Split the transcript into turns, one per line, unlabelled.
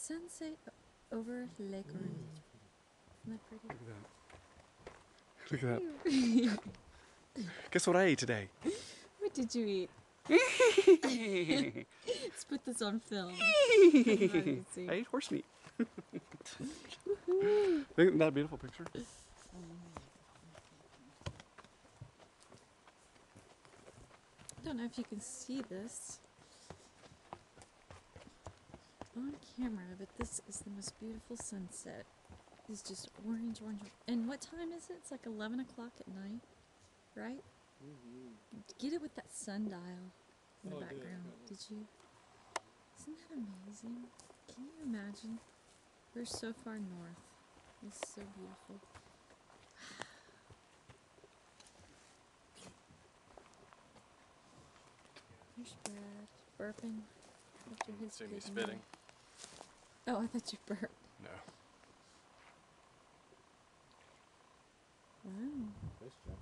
Sunset over Lake Runn. Isn't that pretty?
Look at that. Look at that. Guess what I ate today?
What did you eat? Let's put this on film. Everybody can see.
I ate horse meat. Isn't that a beautiful picture?
I don't know if you can see this on camera, but this is the most beautiful sunset. It's just orange, orange. And what time is it? It's like 11 o'clock at night, right? Get it with that sundial in the background. Did you? Isn't that amazing? Can you imagine? We're so far north. It's so beautiful. There's Brad burping after his
See me
big
spitting?
meal. Oh, I thought you burped.
No.
Wow.
Nice job.